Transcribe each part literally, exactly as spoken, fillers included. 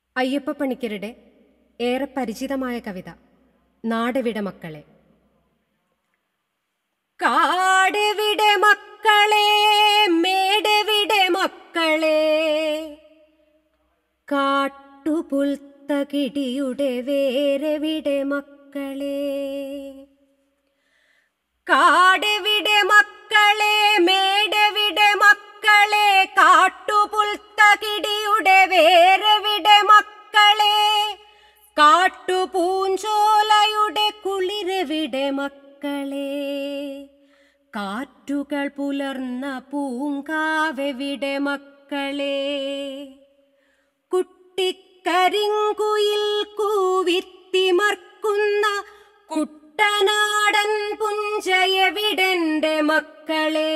അയ്യപ്പ പണിക്കരുടെ ഏറെ പരിചിതമായ കവിത നാടെവിടെ മക്കളെ. കാടെവിടെ മക്കളെ, മേടെവിടെ മക്കളെ, കാട്ടുപുൽത്തകിടിയുടെ വേരെവിടെ മക്കളെ. കാടെവിടെ മക്കളെ, മേടെവിടെ മക്കളെ, കാട്ടുപുൽത്തകിടിയുടെ വേരെവിടെ മക്കളെ, കാട്ടുപൂഞ്ചോലയുടെ കുളിരെവിടെ മക്കളെ, കാറ്റുകൾ പുലർന്ന പൂങ്കാവെവിടെ മക്കളെ. കുട്ടിക്കരിങ്കുയിൽ കൂവിത്തിമർക്കുന്ന കുട്ടനാടൻ പുഞ്ചയെവിടെന്റെ മക്കളെ.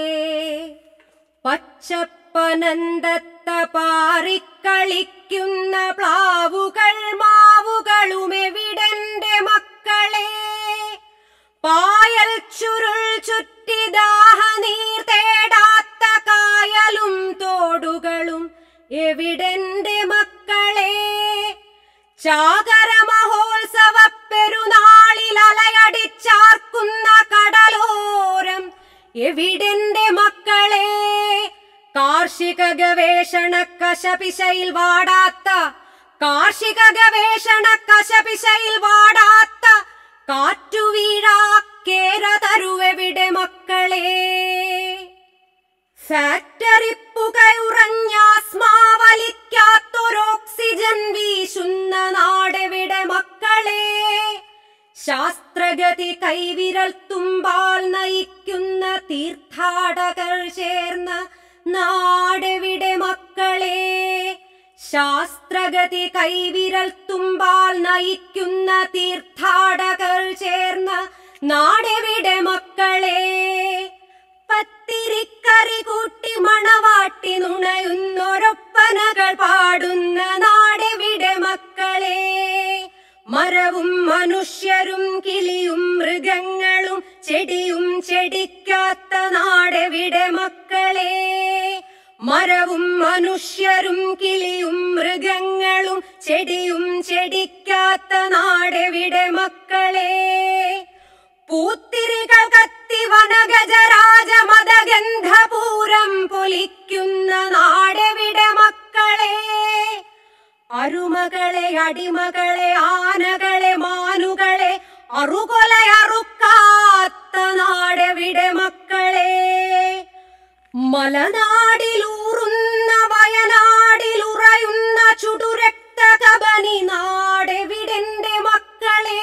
പച്ചപ്പനന്തത്ത പാറിക്കളിക്കുന്ന പ്ലാവുകൾ മാവുകളുമെവിടെന്റെ മക്കളെ. പായൽ ചുരുൾ ചുറ്റി ദാഹനീർ തേടാത്ത കായലും തോടുകളും എവിടെന്റെ മക്കളെ. ചാകര മഹോത്സവ പെരുന്നാളിൽ അലയടിച്ചാർക്കുന്ന കടലോരം എവിടെന്റെ മക്കളെ. കാർഷിക ഗവേഷണ കശപിശയിൽ വാടാത്ത കാർഷിക ഗവേഷണ കശപിശയിൽ വാടാത്ത കാറ്റുവീഴാ കേരതരുവെവിടെ മക്കളെ. ഫാക്ടറി പുകയുറഞ്ഞാസ്മാവലിക്കാത്തൊരോക്സിജൻ വീശുന്ന നാടെവിടെ മക്കളെ. ശാസ്ത്രഗതി കൈവിരൽ തുമ്പാൽ നയിക്കുന്ന തീർത്ഥാടകർ ചേർന്ന നാടെവിടെ മക്കളെ. ശാസ്ത്രഗതി കൈവിരൽ തുമ്പാൽ നയിക്കുന്ന തീർത്ഥാടകർ ചേർന്ന നാടെവിടെ മക്കളെ. പത്തിരിക്കറി കൂട്ടി മണവാട്ടി നുണയുന്നൊരൊപ്പനകൾ പാടുന്ന നാടെവിടെ മക്കളെ. മരവും മനുഷ്യരും കിളിയും മൃഗങ്ങളും ചെടിയും ചെടിക്കാത്ത നാടെവിടെ മക്കളെ. മരവും മനുഷ്യരും കിളിയും മൃഗങ്ങളും ചെടിയും ചെടിക്കാത്ത നാടെവിടെ മക്കളെ. പൂത്തിരികൾ കത്തി വനഗജരാജ മതഗന്ധപൂരം പൊലിക്കുന്ന നാടെവിടെ മക്കളെ. അരുമകളെ അടിമകളെ ആനകളെ മാനുകളെ അറുകൊല അറുക്കാത്ത നാടെവിടെ മക്കളെ. മലനാടിലൂറുന്ന വയനാടിലുറയുന്ന ചുടുരക്തകബനി നാടെവിടെന്റെ മക്കളെ.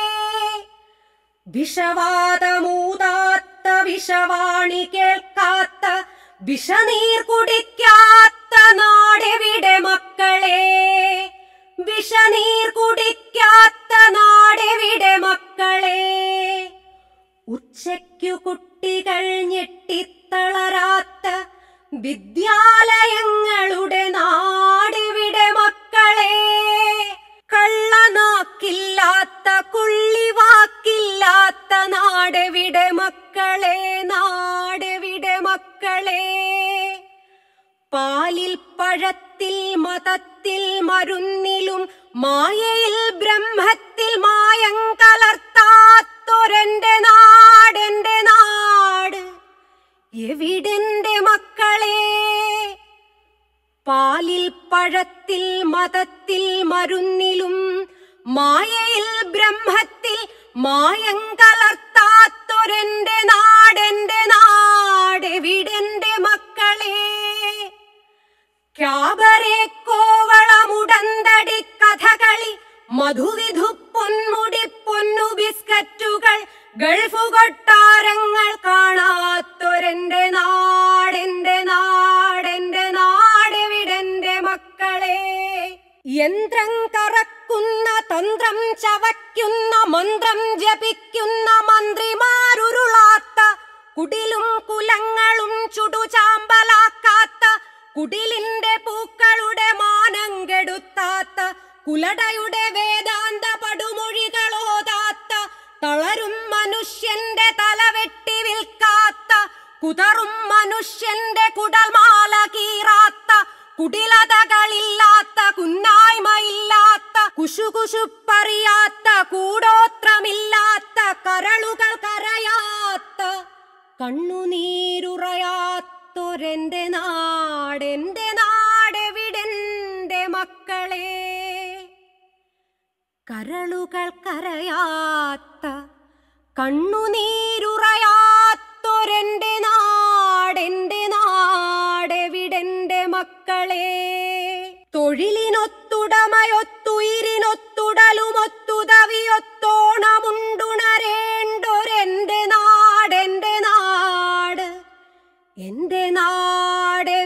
വിഷവാതമൂതാത്ത വിഷവാണി കേൾക്കാത്ത വിഷനീർ കുടിക്കാത്ത നാടെവിടെ മക്കളെ. വിഷനീർ കുടിക്കാത്ത നാടെവിടെ മക്കളെ. ഉച്ചയ്ക്കു കുട്ടികൾ ഞെട്ടിത്തളരാത്ത വിദ്യാലയങ്ങളുടെ നാടെവിടെ മക്കളെ. കള്ളനാക്കില്ലാത്ത കൊള്ളിവാക്കില്ലാത്ത നാടെവിടെ മക്കളെ. നാടെവിടെ മക്കളെ. പാലിൽ പഴത്തിൽ മതത്തിൽ മരുന്നിലും മായയിൽ ബ്രഹ്മത്തിൽ മായം കലർത്താത്തൊരെന്റെ നാടെന്റെ നാട് എവിടെന്റെ മക്കളെ. പാലിൽ പഴത്തിൽ മതത്തിൽ മരുന്നിലും മായയിൽ ബ്രഹ്മത്തിൽ മായം കലർത്താത്തൊരെന്റെ നാടെന്റെ നാടെവിടെന്റെ മക്കളെ. ക്യാബരെ കോവളമുടന്തടി കഥകളി മധുവിധു പൊന്മുടി പൊന്നു ബിസ്കറ്റുകൾ ഗൾഫു കൊട്ടാരങ്ങൾ കാണാത്തൊരെന്റെ നാടെന്റെ നാടെന്റെ നാടെവിടെന്റെ മക്കളെ. യന്ത്രം കറക്കുന്ന തന്ത്രം ചവയ്ക്കുന്ന മന്ത്രം ജപിക്കുന്ന മന്ത്രിമാരുരുളാത്ത കുടിലും കുലങ്ങളും ചുടുചാമ്പലാക്കാത്ത കുടിലിന്റെ പൂക്കളുടെ മാനം കെടുത്താത്ത കുലടയുടെ വേദാന്ത പടുമൊഴികളോതാത്ത തളരും മനുഷ്യന്റെ തലവെട്ടി വിൽക്കാത്ത കുതറും മനുഷ്യന്റെ കുടൽമാല കീറാത്ത കുടിലതകളില്ലാത്ത കുന്നായ്മയില്ലാത്ത കുശുകുശുപ്പറിയാത്ത കൂടോത്രമില്ലാത്ത കരളുകൾ കരയാത്ത കണ്ണുനീരുറയാത്തൊരെന്റെ നാടെന്റെ നാടെവിടെന്റെ മക്കളെ. കരളുകൾ കരയാത്ത കണ്ണുനീരുറയാത്തൊരെന്റെ നാടെന്റെ നാടെവിടെന്റെ മക്കളെ. തൊഴിലിനൊത്തുടമയൊത്തുയിരിനൊത്തുടവിയൊത്തോണമുണ്ടുണരേണ്ടൊരെന്റെ നാടെന്റെ നാട് എന്റെ നാടെ